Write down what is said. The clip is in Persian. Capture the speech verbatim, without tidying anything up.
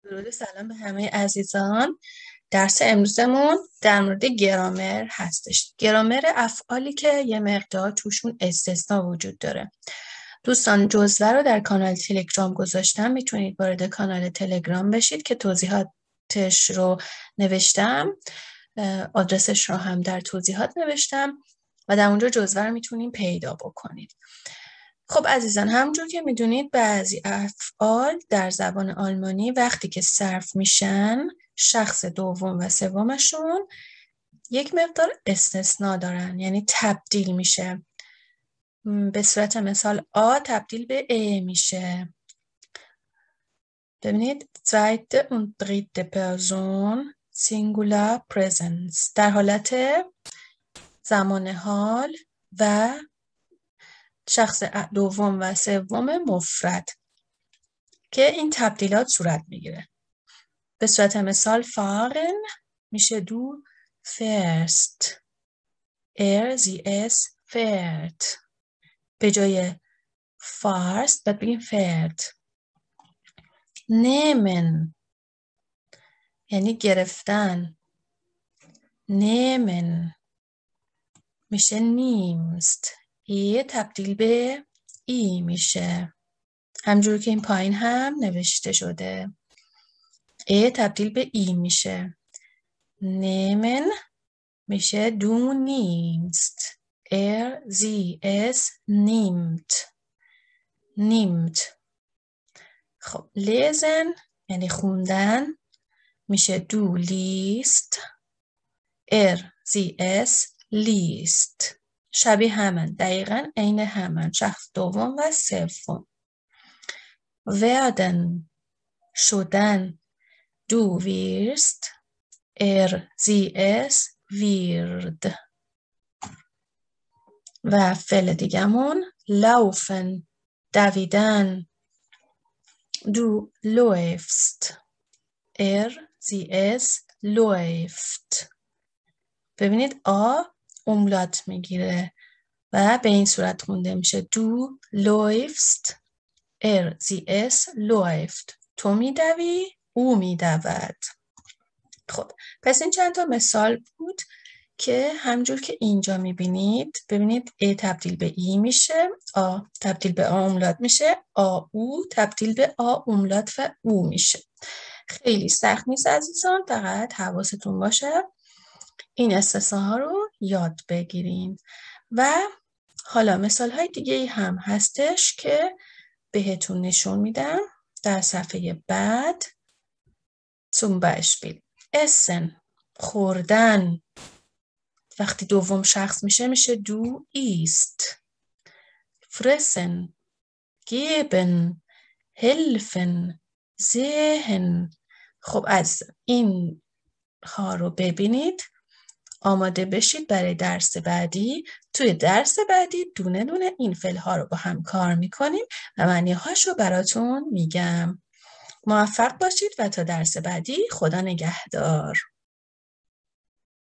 درود و سلام به همه عزیزان. درس امروزمون در مورد گرامر هستش. گرامر افعالی که یه مقدار توشون استثناء وجود داره. دوستان جزوه رو در کانال تلگرام گذاشتم، میتونید وارد کانال تلگرام بشید که توضیحاتش رو نوشتم، آدرسش رو هم در توضیحات نوشتم و در اونجا جزوه رو میتونید پیدا بکنید. خب عزیزان، همونجور که میدونید بعضی افعال در زبان آلمانی وقتی که صرف میشن شخص دوم و سومشون یک مقدار استثناء دارن، یعنی تبدیل میشه. به صورت مثال آ تبدیل به ا میشه. ببینید zweite und dritte Person singular presens در حالت زمان حال و شخص دوم و سوم مفرد که این تبدیلات صورت میگیره. به صورت مثال fahren میشه du fährst، er sie es fährt. به جای fahrst باید بگیم fährt. nehmen یعنی گرفتن، nehmen میشه nimmst، ای تبدیل به ای میشه، همجور که این پایین هم نوشته شده. ای تبدیل به ای میشه. nehmen میشه du nimmst، er sie es nimmt، nimmt. خب lesen یعنی خوندن میشه du liest، er sie es liest. شبیه همن، دقیقاً عین همن، شخص دوم و سوم. werden شدن du wirst، er sie es wird. و فعل دیگمون laufen دویدن du läufst، er sie es läuft. ببینید آ املات میگیره و به این صورت خونده میشه du läufst، er sie es läuft. تو میدوی، او میدود. خب پس این چند تا مثال بود که همجور که اینجا میبینید، ببینید ا تبدیل به ای میشه، آ تبدیل به آ املات میشه، آ او تبدیل به آ املات و او میشه. خیلی سخت نیست عزیزان، فقط حواستون باشه این استثناء ها رو یاد بگیرین. و حالا مثال های دیگه هم هستش که بهتون نشون میدم در صفحه بعد. zum Beispiel essen خوردن وقتی دوم شخص میشه میشه du isst. fressen geben helfen sehen. خب از این ها رو ببینید، آماده بشید برای درس بعدی. توی درس بعدی دونه دونه این فعل ها رو با هم کار میکنیم و معنی هاش رو براتون میگم. موفق باشید و تا درس بعدی خدا نگهدار.